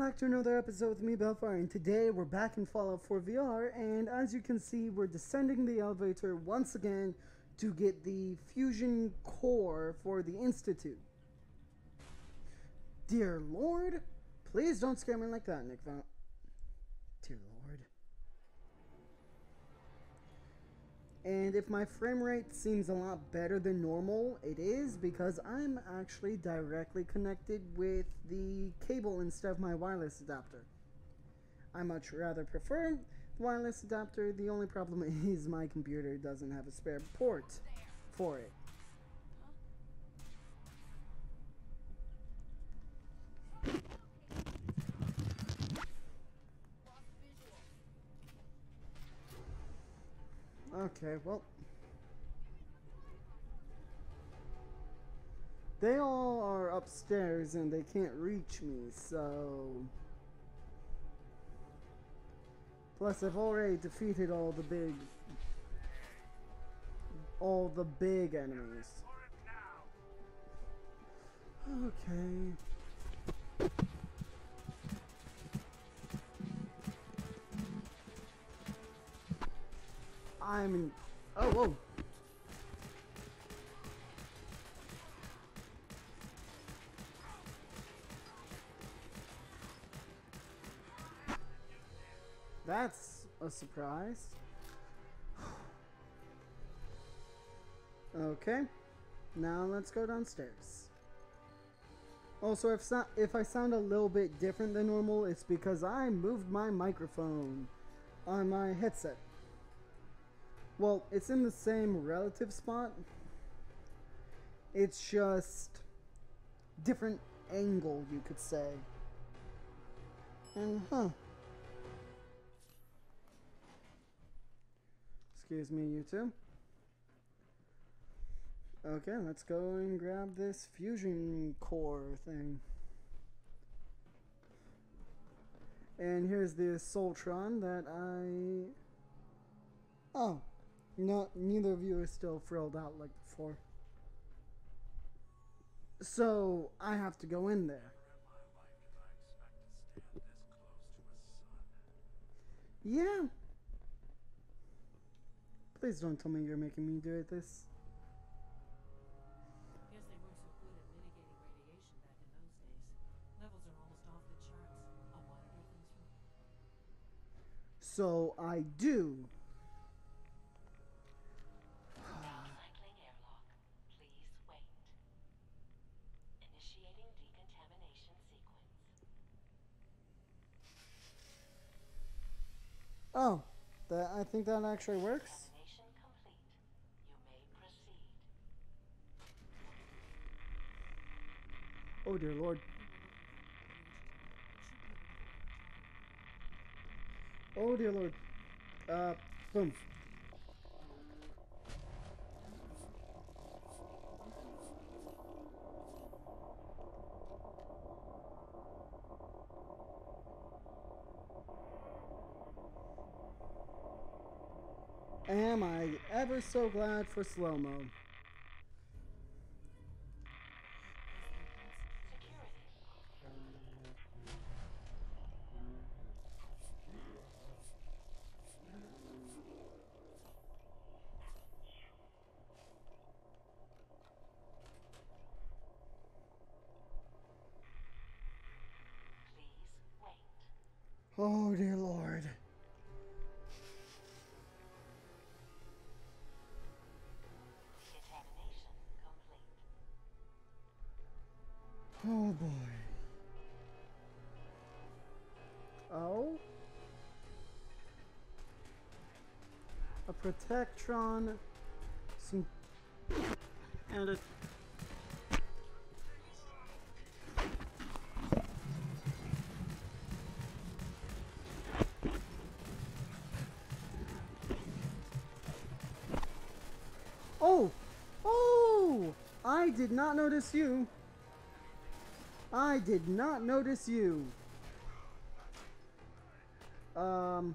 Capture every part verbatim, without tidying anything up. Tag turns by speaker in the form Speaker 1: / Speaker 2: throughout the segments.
Speaker 1: back to another episode with me, Belfire, and today we're back in Fallout four V R, and as you can see, we're descending the elevator once again to get the fusion core for the Institute. Dear Lord, please don't scare me like that, Nick Val- Dear Lord. And if my frame rate seems a lot better than normal, it is because I'm actually directly connected with the cable instead of my wireless adapter. I much rather prefer the wireless adapter. The only problem is my computer doesn't have a spare port for it. Okay, well, they all are upstairs and they can't reach me, so... Plus, I've already defeated all the big... all the big enemies. Okay... I'm in... Oh, whoa! That's a surprise. Okay, now let's go downstairs. Also, if, so if I sound a little bit different than normal, it's because I moved my microphone on my headset. Well, it's in the same relative spot. It's just different angle, you could say. And huh. Excuse me, you two. Okay, let's go and grab this fusion core thing. And here's the Soltron that I... Oh. No, neither of you are still frilled out like before. So, I have to go in there. Yeah. Please don't tell me you're making me do it this.
Speaker 2: Guess they weren't so good at mitigating radiation back in those days. Levels are almost off the charts. I'll monitor things from here.
Speaker 1: So, I do.
Speaker 3: Downcycling airlock. Please wait. Initiating decontamination sequence.
Speaker 1: Oh, that I think that actually works.
Speaker 3: Decontamination complete. You may proceed.
Speaker 1: Oh dear Lord. Oh dear Lord. Uh, boom. Am I ever so glad for slow-mo.
Speaker 3: Security. Please wait.
Speaker 1: Oh dear Lord.
Speaker 3: Decontamination complete.
Speaker 1: Oh boy. Oh? A Protectron. Some... And a... Oh! Oh! I did not notice you. I did not notice you. Um...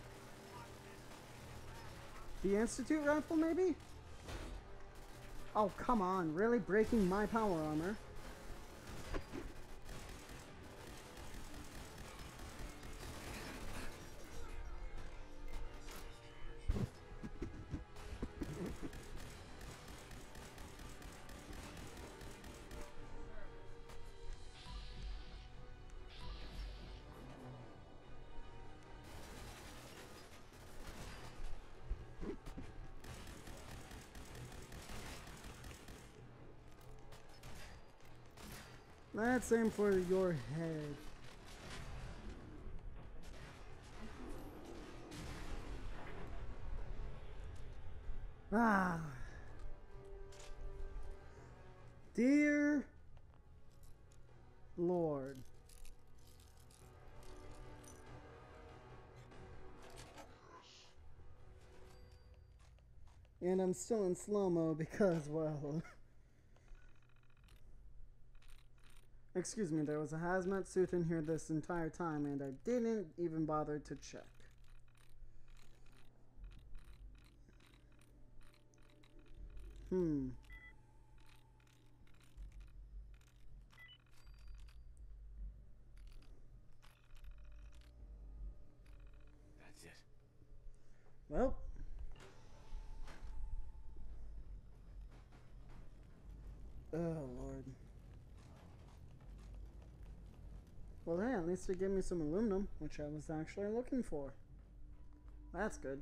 Speaker 1: The Institute rifle, maybe? Oh, come on. Really breaking my power armor? Let's aim for your head. Ah. Dear Lord. And I'm still in slow-mo because, well... Excuse me, there was a hazmat suit in here this entire time and I didn't even bother to check. Hmm.
Speaker 4: That's it.
Speaker 1: Well. Oh, Lord. Well, hey, at least it gave me some aluminum, which I was actually looking for. That's good.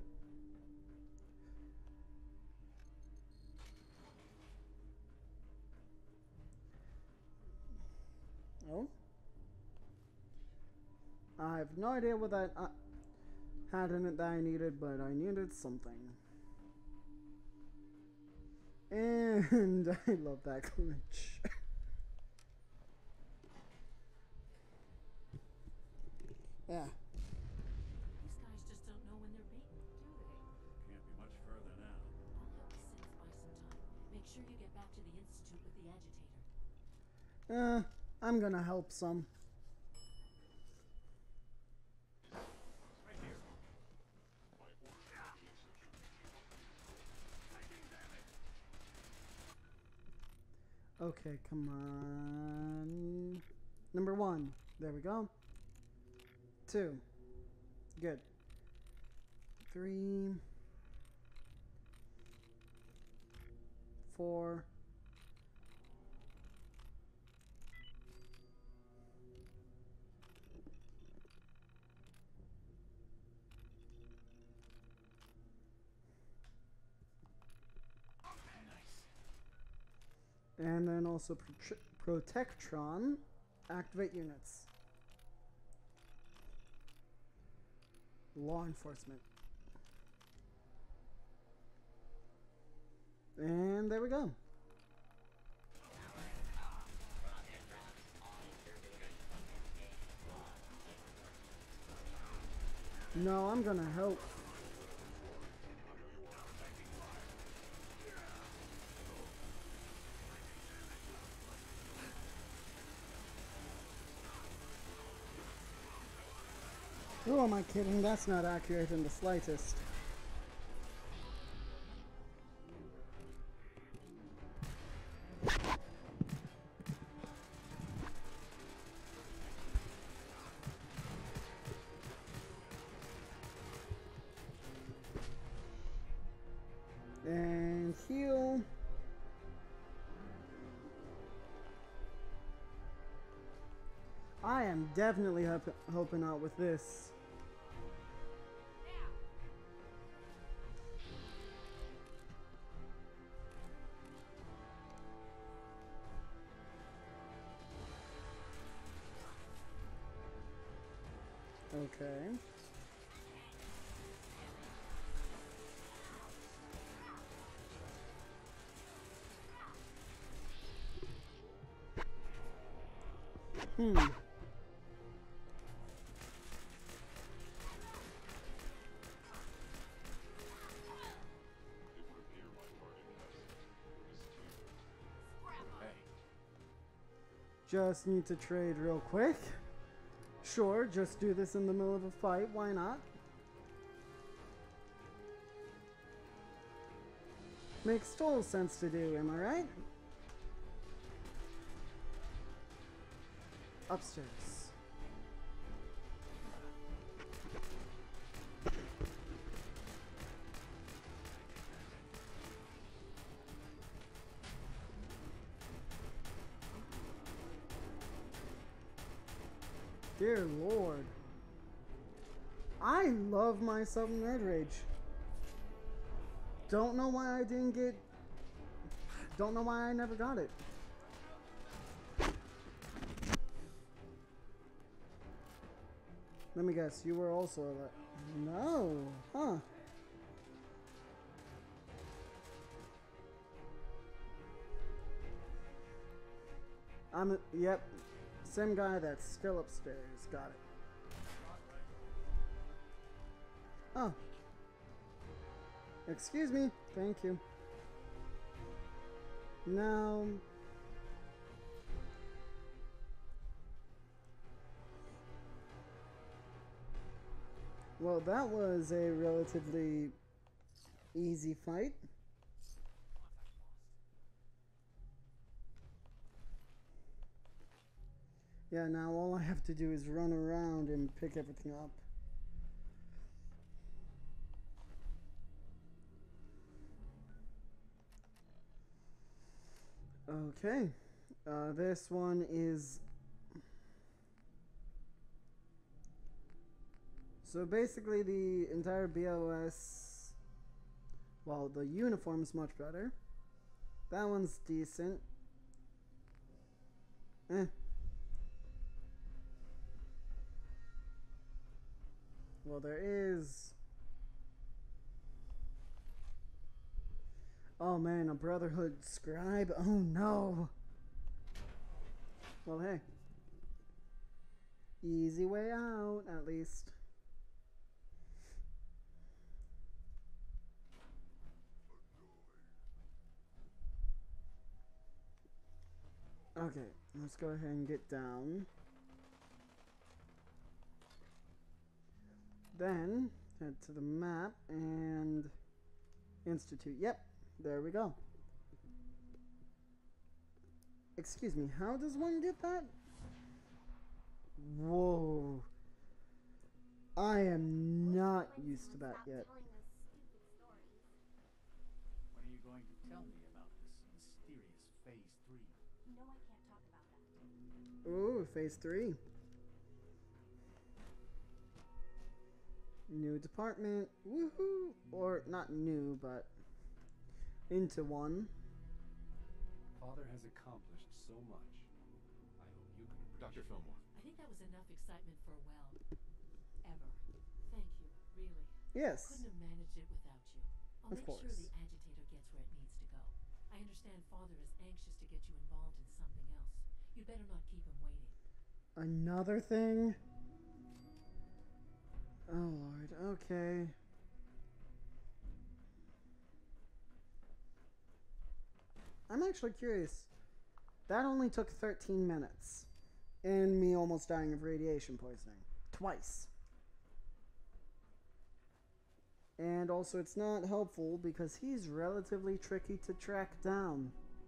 Speaker 1: Oh? I have no idea what that uh, had in it that I needed, but I needed something. And I love that glitch. Yeah.
Speaker 2: These guys just don't know when they're beaten, do they?
Speaker 4: Can't be much further now.
Speaker 2: I'll help the Sins buy some time. Make sure you get back to the Institute with the agitator.
Speaker 1: Uh, I'm gonna help some.
Speaker 4: Right here.
Speaker 1: Okay, come on. Number one. There we go. Two. Good. Three. Four. And then also Pro Protectron. Activate units. Law enforcement. And there we go. No, I'm gonna help. Who am I kidding? That's not accurate in the slightest. And heal. I am definitely help helping out with this. Okay. Hmm. Just need to trade real quick. Sure, just do this in the middle of a fight. Why not? Makes total sense to do, am I right? Upstairs. Dear Lord. I love myself in Nerd Rage. Don't know why I didn't get... Don't know why I never got it. Let me guess, you were also a... No! Huh. I'm... Yep. Same guy that's still upstairs. Got it. Oh. Excuse me. Thank you. Now... Well, that was a relatively easy fight. Yeah, now all I have to do is run around and pick everything up. Okay. Uh, this one is... So basically the entire B O S, well, the uniform's much better. That one's decent. Eh. Well, there is... Oh man, a Brotherhood scribe? Oh no! Well, hey. Easy way out, at least. Okay, let's go ahead and get down. Then, head to the map and Institute. Yep, there we go. Excuse me, how does one get that? Whoa. I am not used to that yet.
Speaker 4: When are you going to tell me about this mysterious Phase three?
Speaker 3: You know I can't talk about that.
Speaker 1: Ooh, phase three. New department. Woohoo! Or not new, but into one.
Speaker 5: Father has accomplished so much. I hope you can appreciate Doctor Fillmore.
Speaker 2: I think that was enough excitement for a well. Ever. Thank you, really.
Speaker 1: Yes.
Speaker 2: Couldn't have managed it without you. I'll
Speaker 1: Of
Speaker 2: make
Speaker 1: course.
Speaker 2: sure the agitator gets where it needs to go. I understand Father is anxious to get you involved in something else. You'd better not keep him waiting.
Speaker 1: Another thing? Oh lord, okay. I'm actually curious. That only took thirteen minutes. And me almost dying of radiation poisoning. Twice. And also it's not helpful because he's relatively tricky to track down.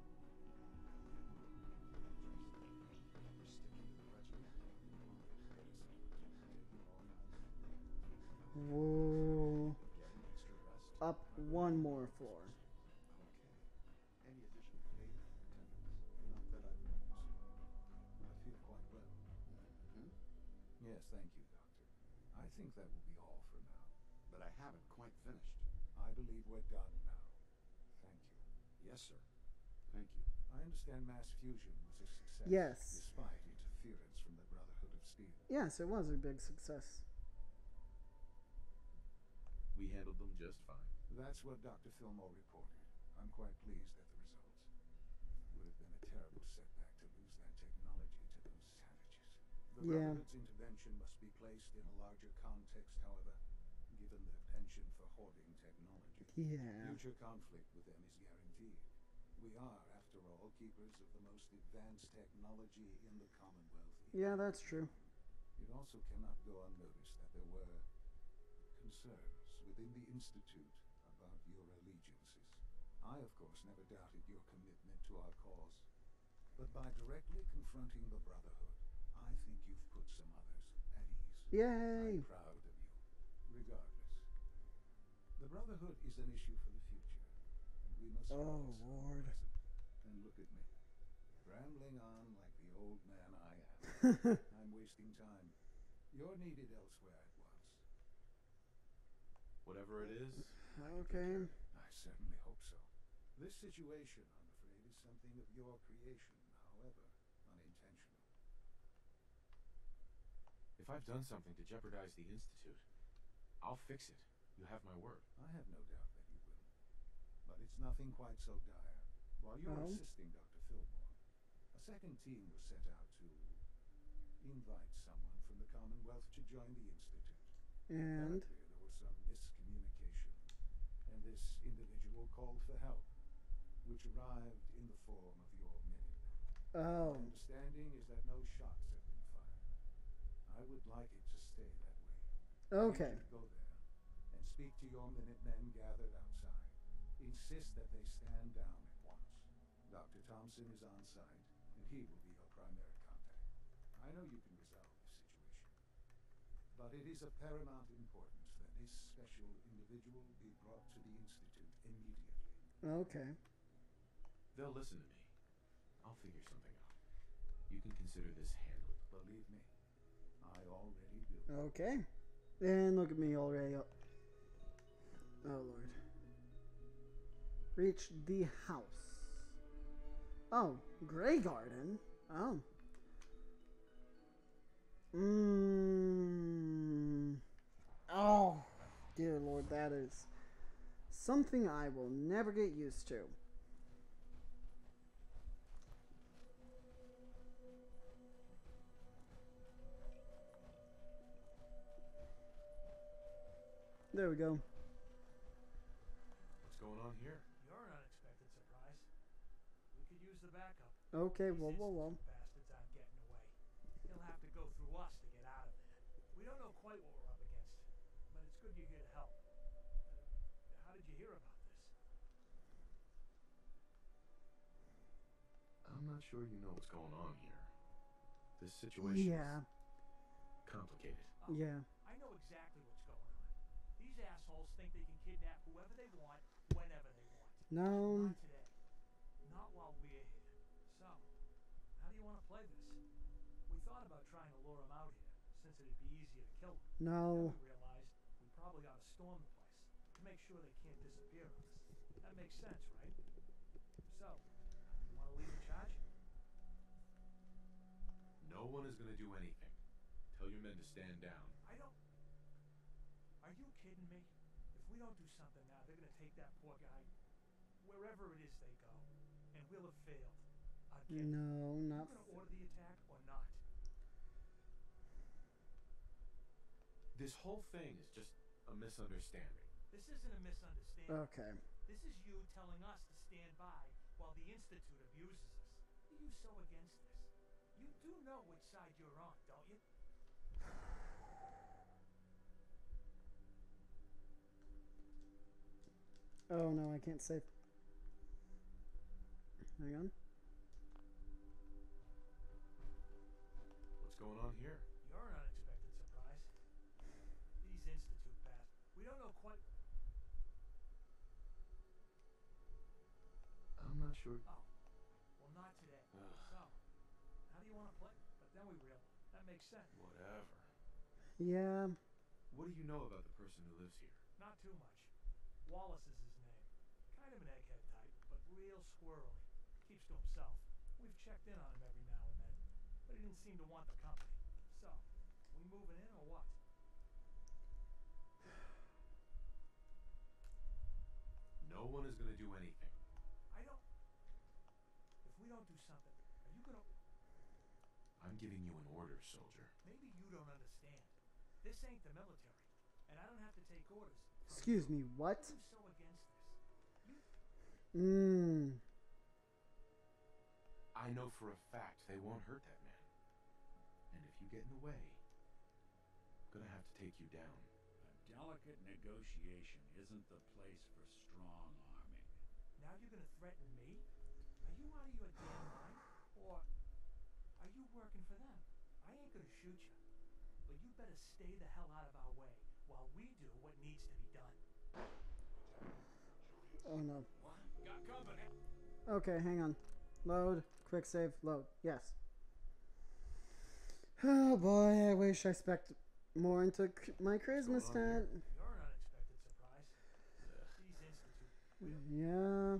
Speaker 1: Whoa. Up one more floor.
Speaker 5: Okay. Any additional favor, Lieutenant? Not that I've noticed. I feel quite well.
Speaker 6: Hmm?
Speaker 5: Yes, thank you, Doctor. I think that will be all for now.
Speaker 6: But I haven't quite finished.
Speaker 5: I believe we're done now. Thank you.
Speaker 6: Yes, sir. Thank you.
Speaker 5: I understand mass fusion was a success.
Speaker 1: Yes.
Speaker 5: Despite interference from the Brotherhood of Steel.
Speaker 1: Yes, it was a big success.
Speaker 6: We handled them just fine.
Speaker 5: That's what Doctor Fillmore reported. I'm quite pleased at the results. Would have been a terrible setback to lose that technology to those savages. The
Speaker 1: Yeah.
Speaker 5: Brotherhood's intervention must be placed in a larger context, however, given their penchant for hoarding technology.
Speaker 1: Yeah.
Speaker 5: Future conflict with them is guaranteed. We are, after all, keepers of the most advanced technology in the Commonwealth.
Speaker 1: Yeah, that's true.
Speaker 5: It also cannot go unnoticed that there were concerns within the Institute about your allegiances. I, of course, never doubted your commitment to our cause. But by directly confronting the Brotherhood, I think you've put some others at ease.
Speaker 1: Yay!
Speaker 5: I'm proud of you, regardless. The Brotherhood is an issue for the future, and we must
Speaker 1: Oh,
Speaker 5: focus on the
Speaker 1: Lord.
Speaker 5: present. And look at me, rambling on like the old man I am. I'm wasting time. You're needed elsewhere at once.
Speaker 6: Whatever it is.
Speaker 1: Okay.
Speaker 5: I certainly hope so. This situation, I'm afraid, is something of your creation, however unintentional.
Speaker 6: If
Speaker 7: If I've done something to jeopardize the Institute, I'll fix it. You have my word.
Speaker 5: I have no doubt that you will. But it's nothing quite so dire. While you're
Speaker 1: Oh.
Speaker 5: assisting Doctor Fillmore, a second team was set out to invite someone from the Commonwealth to join the Institute.
Speaker 1: And
Speaker 5: Apparently there was some miscommunication, and this individual called for help, which arrived in the form of your Minutemen.
Speaker 1: oh,
Speaker 5: My understanding is that no shots have been fired. I would like it to stay that way. I need
Speaker 1: okay.
Speaker 5: you to go there and speak to your Minutemen gathered outside. Insist that they stand down at once. Doctor Thompson is on site, and he will be your primary contact. I know you can resolve this situation, but it is of paramount importance that this special individual be brought to the Institute immediately.
Speaker 1: Okay.
Speaker 7: They'll listen to me. I'll figure something out. You can consider this handled.
Speaker 5: Believe me, I already do.
Speaker 1: Okay. And look at me already. Oh, Lord. Reach the house. Oh, Grey Garden. Oh. Mmm. Oh, dear Lord, that is something I will never get used to. There we go.
Speaker 7: What's going on here?
Speaker 8: You're an unexpected surprise. We could use the backup.
Speaker 1: Okay,
Speaker 8: These
Speaker 1: whoa, whoa, whoa.
Speaker 8: Institute bastards aren't getting away. He'll have to go through us to get out of there. We don't know quite what we're up against, but it's good you're here to help. Uh, how did you hear about this?
Speaker 7: I'm not sure you know what's going on here. This situation
Speaker 1: Yeah,
Speaker 7: is complicated.
Speaker 8: Oh,
Speaker 1: yeah.
Speaker 8: I know exactly what's going on. These assholes think they can kidnap whoever they want, whenever they want.
Speaker 1: No.
Speaker 8: Not today. Not while we're here. So, how do you want to play this? We thought about trying to lure them out here, since it'd be easier to kill them.
Speaker 1: No.
Speaker 8: Then we realized we probably ought to storm the place to make sure they can't disappear on us. That makes sense, right? So, you want to lead the charge?
Speaker 7: No one is going to do anything. Tell your men to stand down.
Speaker 8: I don't... Are you kidding me? If we don't do something now, they're going to take that poor guy wherever it is they go, and we'll have failed. Again.
Speaker 1: No,
Speaker 8: Are
Speaker 1: not.
Speaker 8: you going to order the attack or not?
Speaker 7: This whole thing is just a misunderstanding.
Speaker 8: This isn't a misunderstanding.
Speaker 1: Okay.
Speaker 8: This is you telling us to stand by while the Institute abuses us. What are you so against this? You do know which side you're on, don't you?
Speaker 1: Oh no, I can't save. Hang on.
Speaker 7: What's going on here?
Speaker 8: You're an unexpected surprise. These Institute bastards. We don't know quite...
Speaker 7: I'm not sure.
Speaker 8: Oh. Well, not today.
Speaker 7: Ugh.
Speaker 8: So, how do you want to play? But then we realize that makes sense.
Speaker 7: Whatever.
Speaker 1: Yeah.
Speaker 7: What do you know about the person who lives here?
Speaker 8: Not too much. Wallace is his name. Kind of an egghead type, but real squirrely. Keeps to himself. We've checked in on him every now and then, but he didn't seem to want the company. So, we moving in or what?
Speaker 7: No one is going to do anything.
Speaker 8: I don't... If we don't do something, are you gonna...
Speaker 7: I'm giving you an order, soldier.
Speaker 8: Maybe you don't understand. This ain't the military, and I don't have to take orders. from
Speaker 1: Excuse
Speaker 8: you.
Speaker 1: me, what?
Speaker 8: Why are you so against this? You...
Speaker 1: Mmm.
Speaker 7: I know for a fact they won't hurt that man. And if you get in the way, I'm gonna have to take you down.
Speaker 4: A delicate negotiation isn't the place for strong arming.
Speaker 8: Now you're gonna threaten me? Are you out of your damn mind? Or are you working for them? I ain't gonna shoot you. But you better stay the hell out of our way while we do what needs to be done.
Speaker 1: Oh no.
Speaker 4: What? Got company?
Speaker 1: Okay, hang on. Load. Quick save. Load. Yes. Oh boy, I wish I spec more into c- my charisma
Speaker 7: What's going on
Speaker 1: stat.
Speaker 8: You're an unexpected surprise. These Institute.
Speaker 1: Yeah.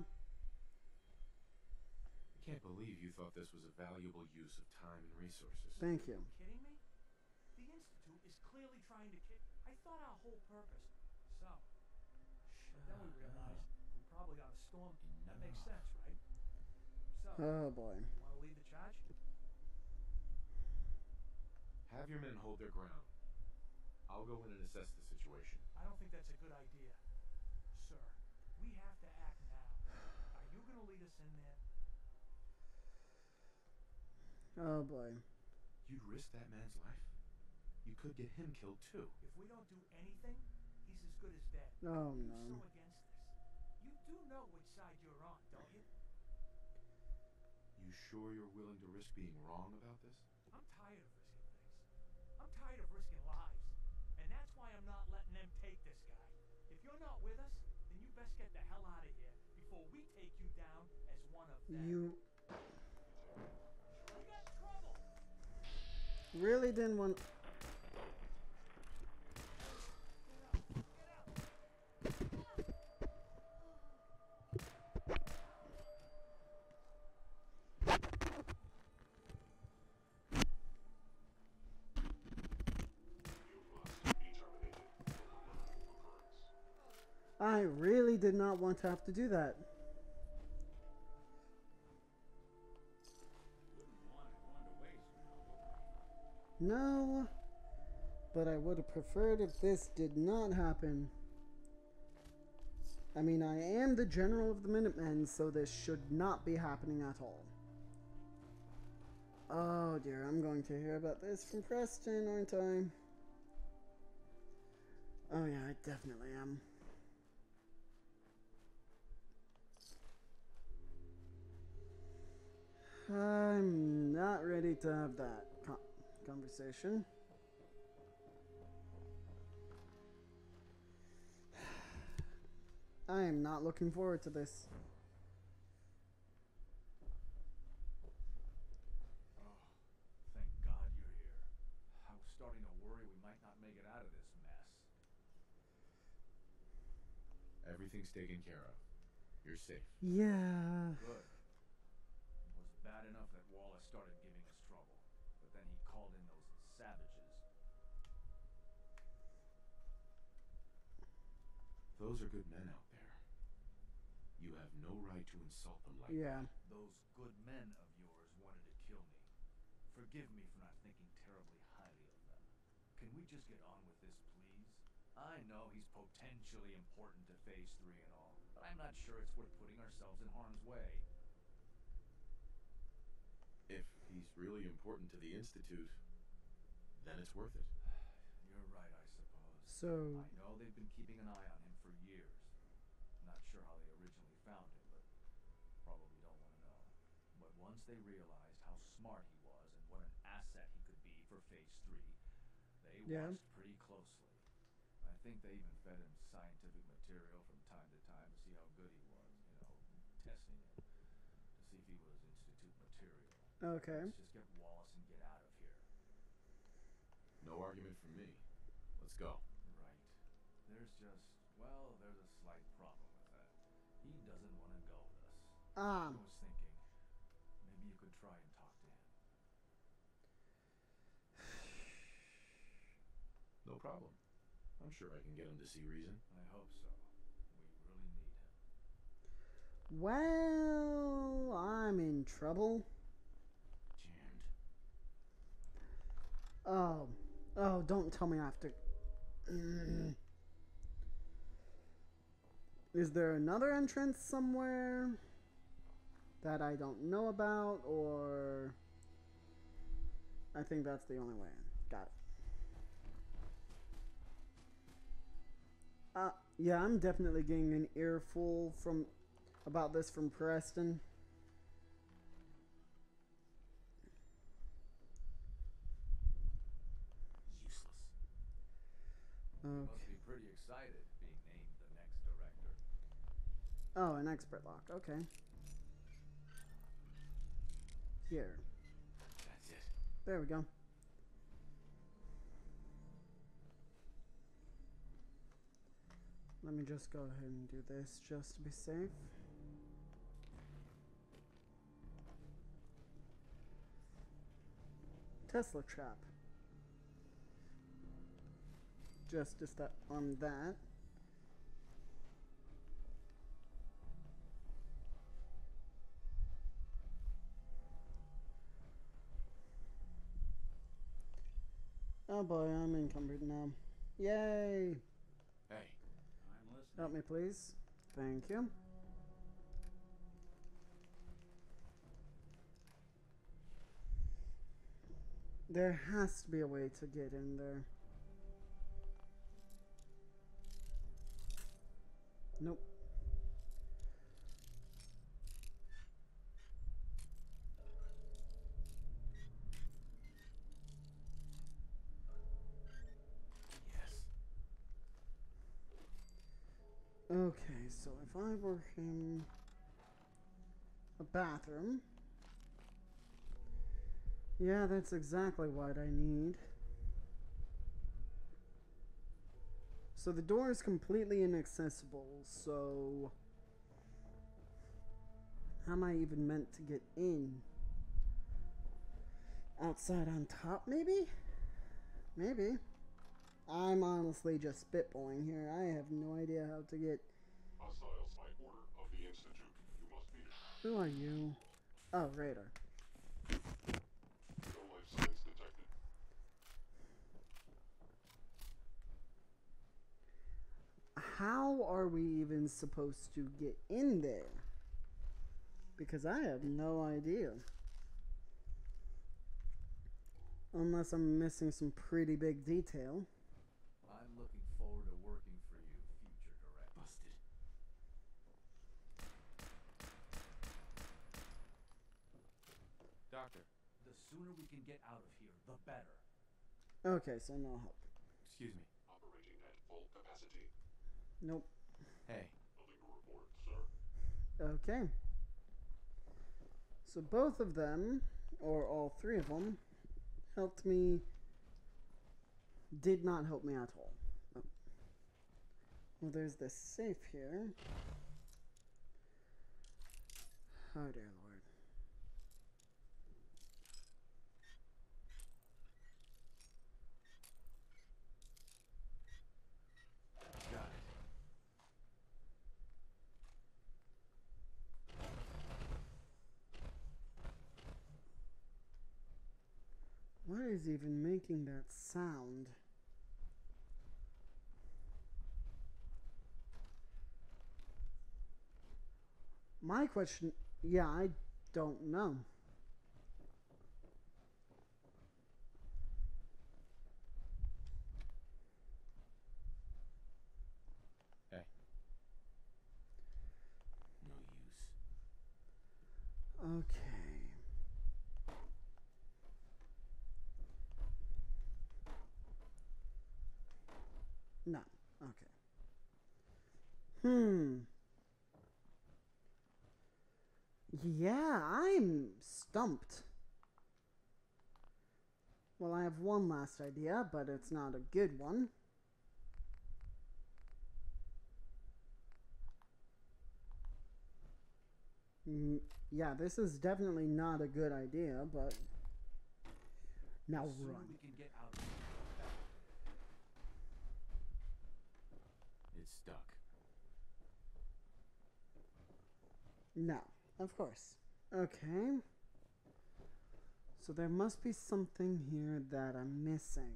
Speaker 7: I can't believe you thought this was a valuable use of time and resources.
Speaker 1: Thank you.
Speaker 8: Kidding me? The Institute. really trying to kick? I thought our whole purpose. So, but then we realized we probably ought to storm. That makes sense, right? So,
Speaker 1: Oh boy.
Speaker 8: want to lead the charge?
Speaker 7: Have your men hold their ground. I'll go in and assess the situation.
Speaker 8: I don't think that's a good idea. Sir, we have to act now. Are you going to lead us in there?
Speaker 1: Oh boy.
Speaker 7: You'd risk that man's life? You could get him killed too.
Speaker 8: If we don't do anything, he's as good as dead.
Speaker 1: Oh
Speaker 8: Who's
Speaker 1: no.
Speaker 8: so against this? You do know which side you're on, don't you?
Speaker 7: You sure you're willing to risk being wrong about this?
Speaker 8: I'm tired of risking things. I'm tired of risking lives. And that's why I'm not letting them take this guy. If you're not with us, then you best get the hell out of here before we take you down as one of them.
Speaker 1: You
Speaker 8: We got trouble!
Speaker 1: really didn't want. I really did not want to have to do that. No, but I would have preferred if this did not happen. I mean, I am the general of the Minutemen, so this should not be happening at all. Oh dear, I'm going to hear about this from Preston, aren't I? Oh yeah, I definitely am. I'm not ready to have that con conversation. I am not looking forward to this.
Speaker 4: Oh, thank God you're here. I was starting to worry we might not make it out of this mess.
Speaker 7: Everything's taken care of. You're safe.
Speaker 1: Yeah.
Speaker 4: Good. It was bad enough that Wallace started giving us trouble, but then he called in those savages.
Speaker 7: Those are good men out there. You have no right to insult them like
Speaker 1: Yeah.
Speaker 7: that.
Speaker 4: Those good men of yours wanted to kill me. Forgive me for not thinking terribly highly of them. Can we just get on with this, please? I know he's potentially important to Phase three and all, but I'm not sure it's worth putting ourselves in harm's way.
Speaker 7: If he's really important to the Institute, then it's worth it.
Speaker 4: You're right, I suppose.
Speaker 1: So,
Speaker 4: I know they've been keeping an eye on him for years. Not sure how they originally found him, but probably don't want to know. But once they realized how smart he was and what an asset he could be for Phase three, they
Speaker 1: Yeah.
Speaker 4: watched pretty closely. I think they even fed him scientific material from time to time to see how good he was, you know, testing him, to see if he was Institute material.
Speaker 1: okay.
Speaker 4: Let's just get Wallace and get out of here.
Speaker 7: No argument from me. Let's go.
Speaker 4: Right. There's just, well, there's a slight problem with that. He doesn't want to go with us. I
Speaker 1: Um,
Speaker 4: was thinking, maybe you could try and talk to him.
Speaker 7: No problem. I'm sure I can get him to see reason.
Speaker 4: I hope so. We really need him.
Speaker 1: well, I'm in trouble.
Speaker 7: Jammed.
Speaker 1: Oh, oh, don't tell me I have to. Mm. Is there another entrance somewhere that I don't know about, or I think that's the only way in. Got it. Uh, yeah, I'm definitely getting an earful from about this from Preston.
Speaker 7: Useless.
Speaker 4: You
Speaker 1: Okay.
Speaker 4: must be pretty excited being named the next director.
Speaker 1: Oh, an expert lock. Okay. Here.
Speaker 7: That's it.
Speaker 1: There we go. Let me just go ahead and do this just to be safe. Tesla trap. justice that on that. Oh boy, I'm encumbered now. Yay!
Speaker 6: Hey,
Speaker 9: I'm listening.
Speaker 1: Help me, please. Thank you. There has to be a way to get in there. Nope. Okay, so if I were in a bathroom, yeah, that's exactly what I need. So the door is completely inaccessible, so how am I even meant to get in? Outside on top, maybe? Maybe. I'm honestly just spitballing here. I have no idea how to get...
Speaker 10: Hostiles by order of the Institute. You must be...
Speaker 1: Who are you? Oh, Radar.
Speaker 10: No life signs detected.
Speaker 1: How are we even supposed to get in there? Because I have no idea. Unless I'm missing some pretty big detail.
Speaker 4: I'm looking forward to working for you, future director.
Speaker 7: Busted. Doctor.
Speaker 4: The sooner we can get out of here, the better.
Speaker 1: Okay, so no help.
Speaker 7: Excuse me.
Speaker 10: Operating at full capacity.
Speaker 1: Nope.
Speaker 7: Hey.
Speaker 10: A legal report, sir.
Speaker 1: Okay. So both of them, or all three of them, helped me, did not help me at all. Oh. Well, there's this safe here. Oh dear Lord.
Speaker 7: Got it.
Speaker 1: What is even making that sound? My question, yeah, I don't know.
Speaker 7: Hey. No use.
Speaker 1: Okay. No. Okay. Hmm. Yeah, I'm stumped. Well, I have one last idea, but it's not a good one. Mm, yeah, this is definitely not a good idea, but now
Speaker 4: The sooner
Speaker 1: run.
Speaker 4: we can get out of here, the better.
Speaker 7: It's stuck.
Speaker 1: No, of course. Okay. So there must be something here that I'm missing.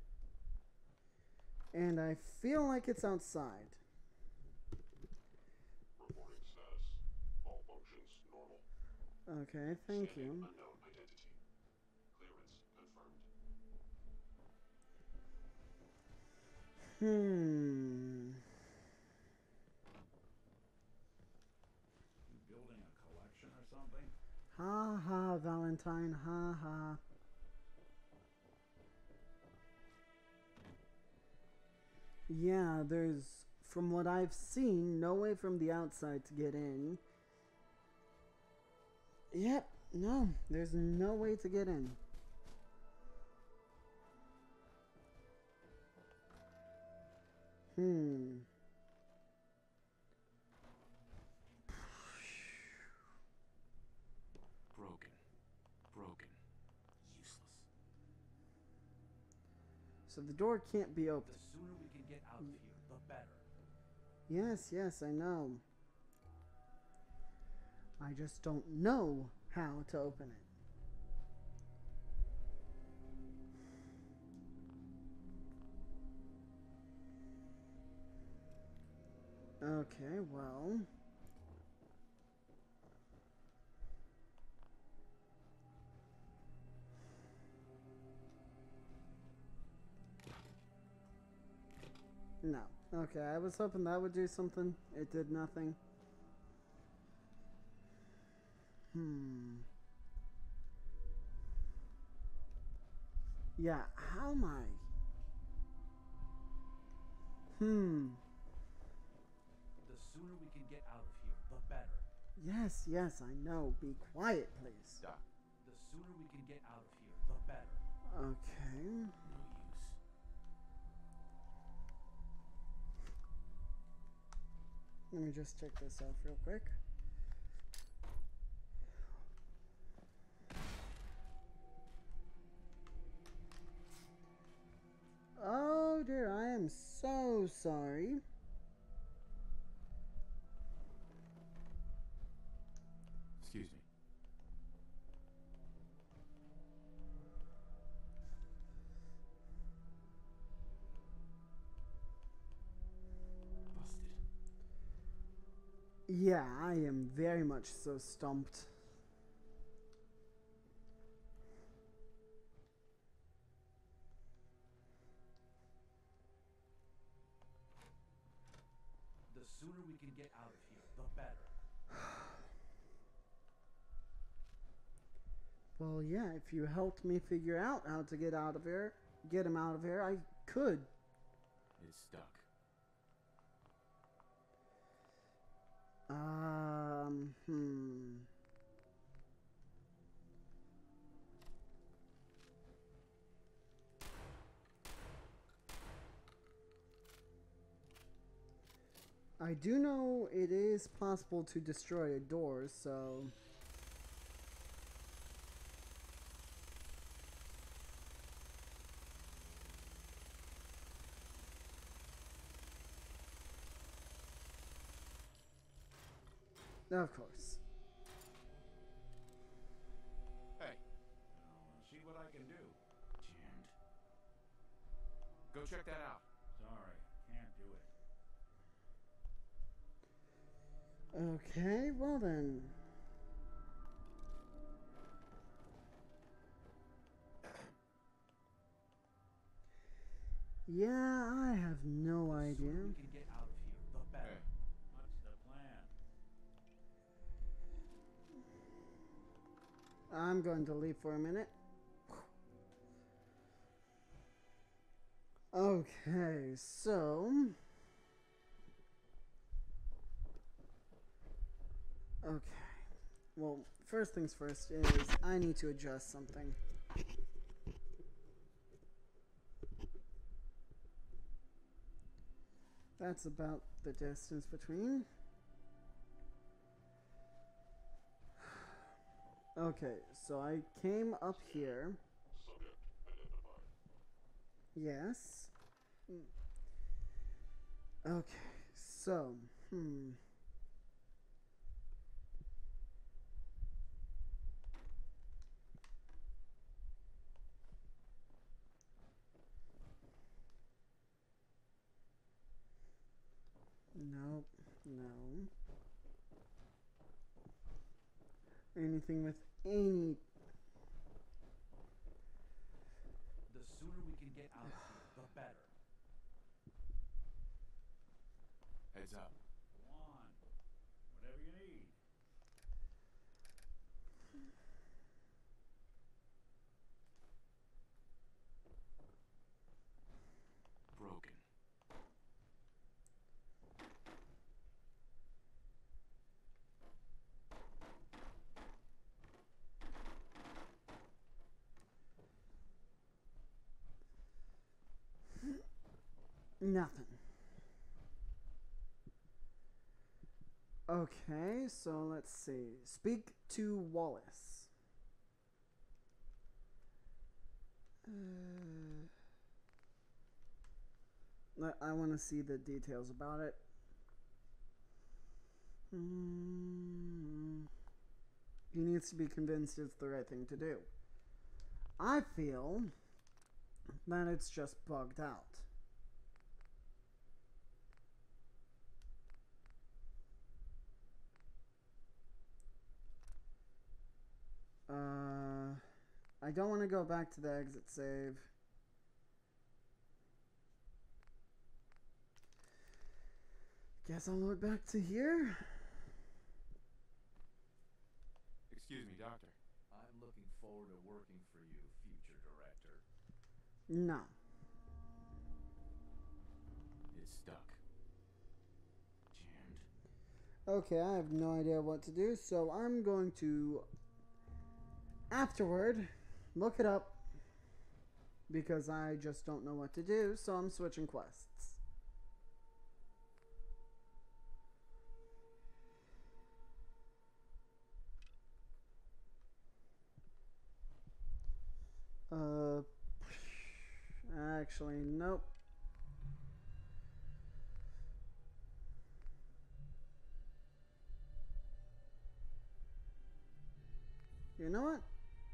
Speaker 1: And I feel like it's outside.
Speaker 10: Reporting status. All functions normal.
Speaker 1: Okay, thank
Speaker 10: Scanning
Speaker 1: you.
Speaker 10: unknown identity. Clearance confirmed.
Speaker 1: Hmm.
Speaker 9: Building a collection or something?
Speaker 1: Ha ha, Valentine, ha ha. Yeah, there's, from what I've seen, no way from the outside to get in. Yep, no, there's no way to get in. Hmm.
Speaker 7: Broken. Broken. Useless.
Speaker 1: so the door can't be opened.
Speaker 4: The sooner we can get out of here, the better.
Speaker 1: Yes, yes, I know. I just don't know how to open it. Okay, well. No. Okay, I was hoping that would do something. It did nothing. Hmm. Yeah, how am I? Hmm.
Speaker 4: The sooner we can get out of here, the better.
Speaker 1: Yes, yes, I know. Be quiet, please.
Speaker 6: Doc,
Speaker 4: The sooner we can get out of here, the better.
Speaker 1: Okay.
Speaker 6: no use.
Speaker 1: Let me just check this off real quick. Oh dear, I am so sorry.
Speaker 7: Excuse me. Busted.
Speaker 1: Yeah, I am very much so stumped.
Speaker 4: The sooner we can get out of here, the better.
Speaker 1: Well, yeah, if you helped me figure out how to get out of here, get him out of here, I could.
Speaker 7: It's stuck.
Speaker 1: Um, hmm. I do know it is possible to destroy a door, so... Of course.
Speaker 6: Hey,
Speaker 9: I'll see what I can do.
Speaker 7: Jammed. Go check that out.
Speaker 9: Sorry, can't do it.
Speaker 1: Okay, well then. Yeah, I have no
Speaker 4: The
Speaker 1: idea.
Speaker 4: sooner we can get out of here, the better.
Speaker 6: hey,
Speaker 9: What's the plan?
Speaker 1: I'm going to leave for a minute. Okay, so... Okay. Well, first things first is I need to adjust something. That's about the distance between. Okay, so I came up here.
Speaker 10: Subject identified.
Speaker 1: Yes. Mm. Okay, so, hmm. Nope, no. Anything with any...
Speaker 4: The sooner we can get out of here, the better.
Speaker 7: Heads up.
Speaker 9: Go on. Whatever you need.
Speaker 7: Broken.
Speaker 1: Nothing. Okay, so let's see. Speak to Wallace. Uh, I want to see the details about it. Hmm. He needs to be convinced it's the right thing to do. I feel that it's just bugged out. Uh, I don't want to go back to the exit save. Guess I'll look back to here.
Speaker 7: Excuse me, Doctor.
Speaker 4: I'm looking forward to working for you, future director.
Speaker 1: No.
Speaker 7: It's stuck. Jammed.
Speaker 1: Okay, I have no idea what to do, so I'm going to, afterward, look it up, because I just don't know what to do, so I'm switching quests. Uh, actually, nope. You know what?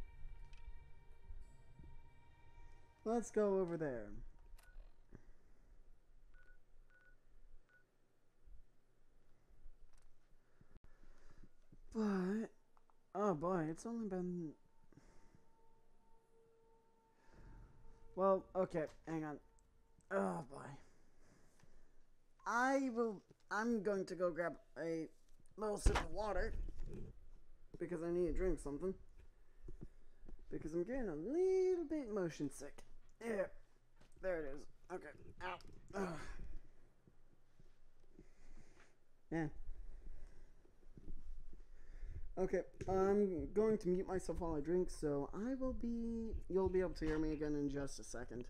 Speaker 1: Let's go over there. But, oh boy, it's only been... Well, okay, hang on. Oh boy. I will, I'm going to go grab a little sip of water. Because I need to drink something. Because I'm getting a little bit motion sick. Yeah, there it is. Okay, ow. Ugh. Yeah. Okay, I'm going to mute myself while I drink, so I will be, you'll be able to hear me again in just a second.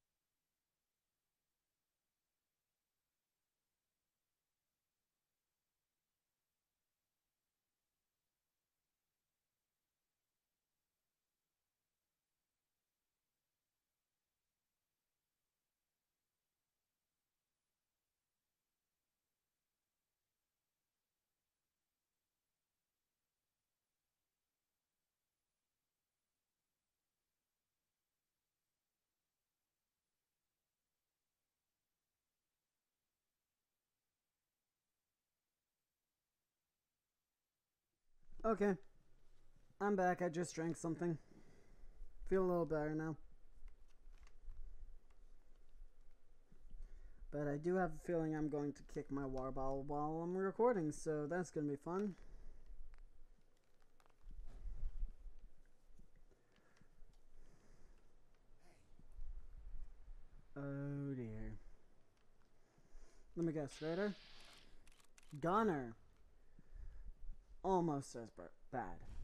Speaker 1: Okay, I'm back. I just drank something. Feel a little better now. But I do have a feeling I'm going to kick my water bottle while I'm recording, so that's going to be fun. Oh dear. Let me guess, Raider? Gunner. Almost as bad.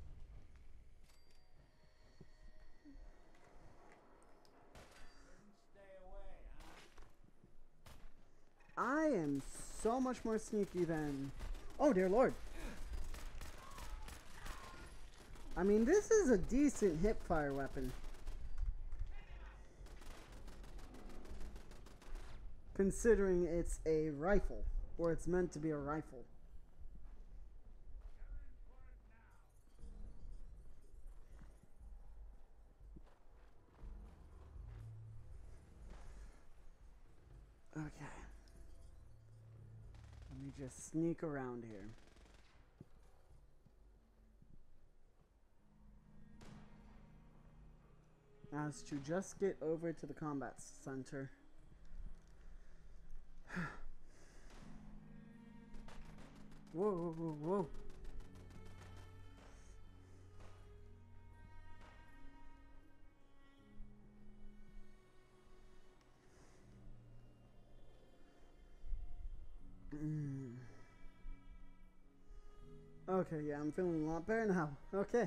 Speaker 1: I am so much more sneaky than... Oh dear lord. I mean, this is a decent hip-fire weapon. Considering it's a rifle, or it's meant to be a rifle. Okay. Let me just sneak around here. As to just get over to the combat center. Whoa, whoa, whoa, whoa. Mm. Okay, yeah, I'm feeling a lot better now. Okay.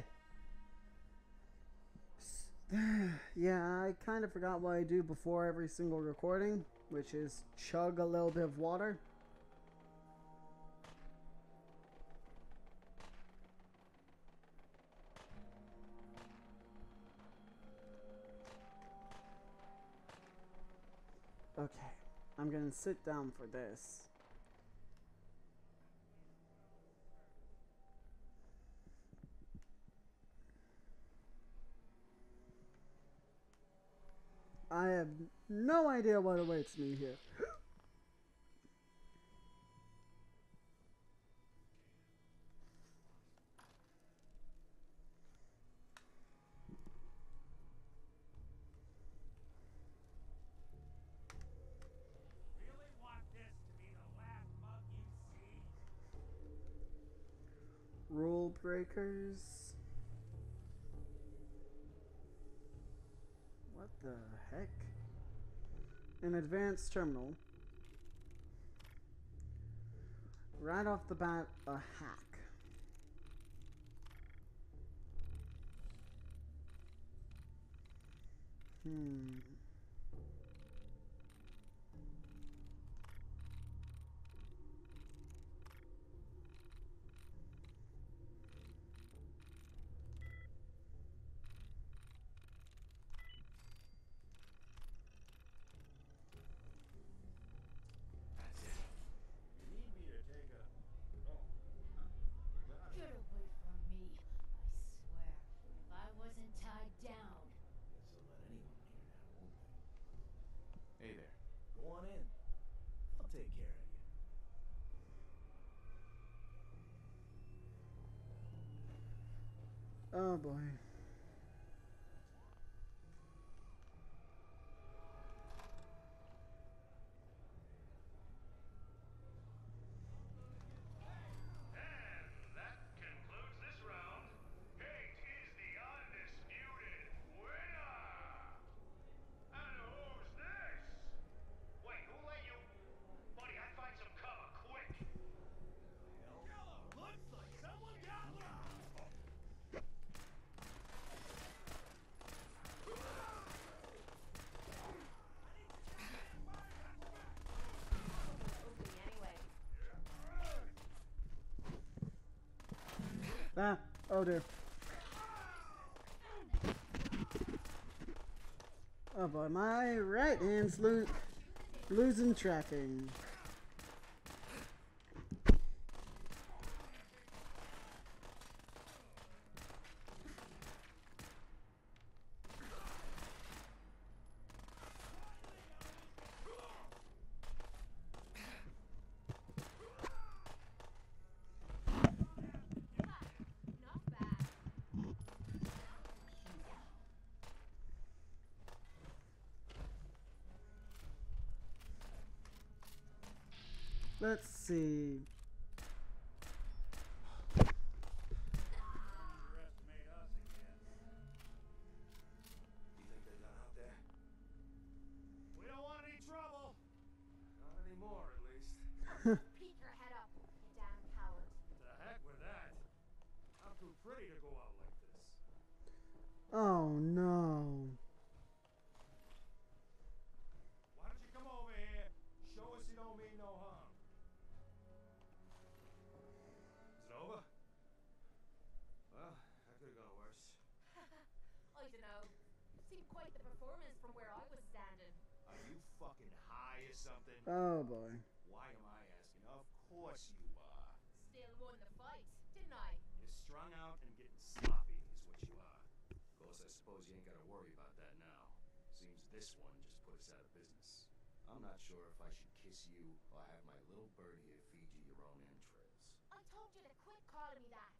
Speaker 1: Yeah, I kind of forgot what I do before every single recording, which is chug a little bit of water. Okay. I'm gonna sit down for this. I have no idea what awaits me here.
Speaker 8: Really want this to be the last mug you see?
Speaker 1: Rule breakers. What the heck? An advanced terminal. Right off the bat, a hack. Hmm.
Speaker 7: Need me to take a... Oh.
Speaker 3: Get away from me, I swear. If I wasn't tied down.
Speaker 7: Guess they'll let anyone near now, won't they? Hey there.
Speaker 11: Go on in. I'll take care of you.
Speaker 1: Oh boy.
Speaker 10: And that concludes this round. Kate is the undisputed winner. And who's this? Wait, who let you? Buddy, I'd find some cover quick.
Speaker 8: Looks like someone got robbed.
Speaker 3: Opening anyway.
Speaker 1: Ah, oh dear. Oh boy, my right hand's lo losing tracking.
Speaker 3: Not bad.
Speaker 1: Let's see.
Speaker 9: Underestimate us again.
Speaker 11: You think they're done out there?
Speaker 8: We don't want any trouble.
Speaker 11: Not anymore, at least.
Speaker 3: Keep your head up, you damn coward.
Speaker 8: The heck with that. I'm too pretty to go out like this.
Speaker 1: Oh no.
Speaker 8: Why don't you come over here? Show us you don't mean no harm. Is it over?
Speaker 11: Well, that could have gone worse.
Speaker 3: I dunno. Seemed quite the performance from where I was standing.
Speaker 11: Are you fucking high or something?
Speaker 1: Oh boy.
Speaker 11: Why am I asking? Of course you are.
Speaker 3: Still won the fight, didn't I?
Speaker 11: You're strung out and getting sloppy is what you are. Of course, I suppose you ain't gotta worry about that now. Seems this one just put us out of business. I'm not sure if I should kiss you or have my little bird here feed you your own entrails.
Speaker 3: I told you to quit calling me that.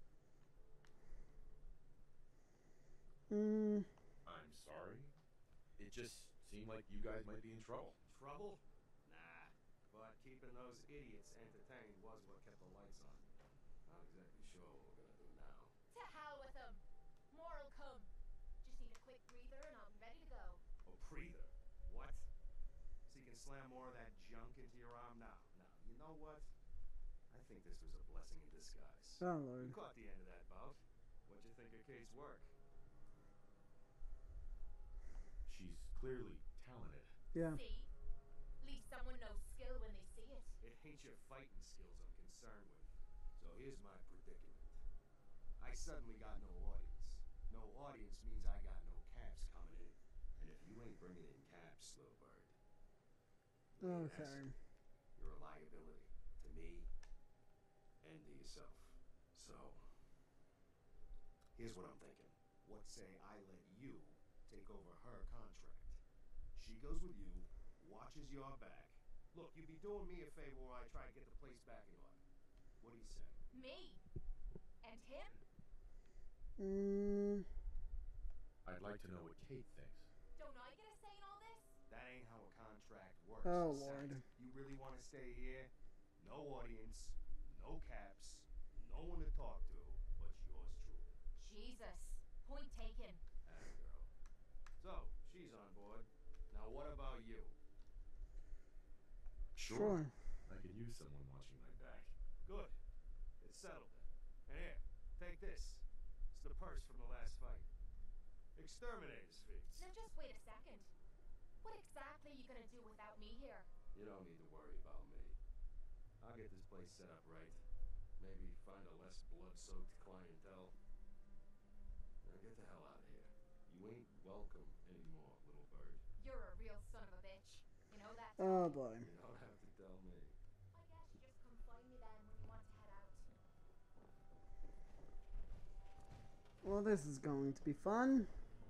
Speaker 1: Hmm.
Speaker 7: I'm sorry. It just seemed like you guys might be in trouble.
Speaker 11: Trouble? Nah. But keeping those idiots entertained was what kept the lights on. Not exactly sure what we're gonna do now.
Speaker 3: To hell with them. More'll come. Just need a quick breather and I'll be ready to go.
Speaker 11: Oh, breather. What? So you can slam more of that junk into your arm now? Now, you know what? I think this was a blessing in disguise.
Speaker 1: Oh lord.
Speaker 11: You caught the end of that bout. What'd you think of Kate's work?
Speaker 7: She's clearly talented.
Speaker 1: Yeah.
Speaker 3: See? At least someone knows skill when they see it.
Speaker 11: It ain't your fighting skills I'm concerned with. So here's my predicament. I suddenly got no audience. No audience means I got no caps coming in. And if you ain't bringing in caps, little bird, Way
Speaker 1: Okay.
Speaker 11: faster. You're a liability to me and to yourself. So, here's what I'm thinking. What say I let you take over her contract? She goes with you, watches your back. Look, you'd be doing me a favor while I try to get the place back in order. What do you say?
Speaker 3: Me? And him?
Speaker 1: Mm,
Speaker 7: I'd like to know what Kate thinks.
Speaker 3: Don't I get a say in all this?
Speaker 11: That ain't how a contract works.
Speaker 1: Oh,
Speaker 11: Besides,
Speaker 1: Lord.
Speaker 11: You really want to stay here? No audience, no caps, no one to talk to, but yours truly.
Speaker 3: Jesus. Point taken.
Speaker 11: Atta girl. So, she's on board. Now what about you?
Speaker 1: sure.
Speaker 7: I could use someone watching my back.
Speaker 11: Good. It's settled then. And here, take this. It's the purse from the last fight. Exterminator's fees.
Speaker 3: Now just wait a second. What exactly are you gonna do without me here?
Speaker 11: You don't need to worry about me. I'll get this place set up right. Maybe find a less blood-soaked clientele. Now get the hell out of here. You ain't welcome anymore, little bird.
Speaker 3: You're a real son of a bitch. You know that?
Speaker 1: Oh boy.
Speaker 11: You don't have to tell me.
Speaker 3: I guess you just come find me then when you want to head out.
Speaker 1: Well, this is going to be fun.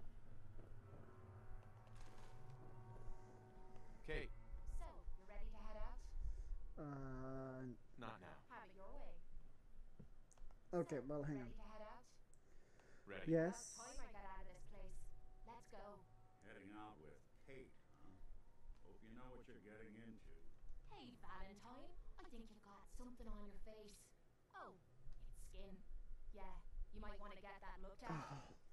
Speaker 7: Kate,
Speaker 3: So, you ready to head out?
Speaker 1: Uh,
Speaker 7: not now.
Speaker 3: Have it your way.
Speaker 1: okay,
Speaker 3: So,
Speaker 1: well, hang on.
Speaker 3: ready to head out?
Speaker 7: Ready?
Speaker 1: Yes.
Speaker 3: About time I get out of this place. Let's go.
Speaker 9: Heading out with Kate, huh? Hope you know what you're getting into.
Speaker 3: Hey, Valentine. I think you've got something on your face. Oh, it's skin. Yeah, you might want to get that looked at.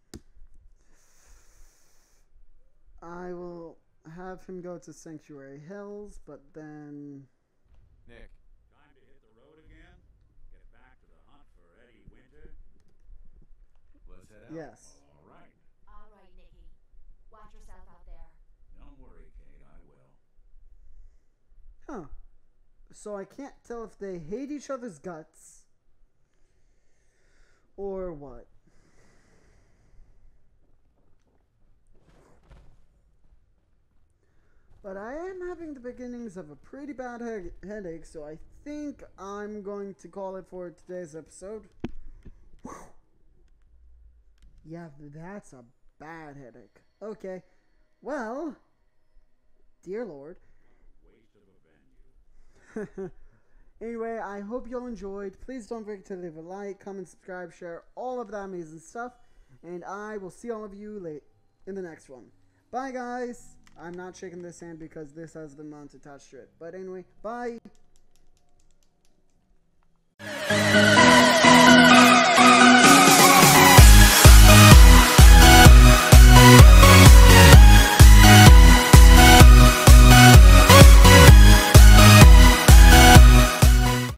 Speaker 1: I will have him go to Sanctuary Hills, but then...
Speaker 7: Nick,
Speaker 9: Time to hit the road again? Get back to the hunt for Eddie Winter?
Speaker 7: let's head out.
Speaker 1: Yes.
Speaker 9: All right.
Speaker 3: All right, Nicky. Watch yourself out there.
Speaker 9: Don't worry, Kate, I will.
Speaker 1: Huh. So I can't tell if they hate each other's guts or what. But I am having the beginnings of a pretty bad he- headache, so I think I'm going to call it for today's episode. Whew. Yeah, that's a bad headache. Okay. Well, dear Lord.
Speaker 9: Waste of a venue.
Speaker 1: Anyway, I hope you all enjoyed. Please don't forget to leave a like, comment, subscribe, share, all of that amazing stuff. And I will see all of you late in the next one. Bye, guys. I'm not shaking this hand because this has the mount attached to it. But anyway, bye.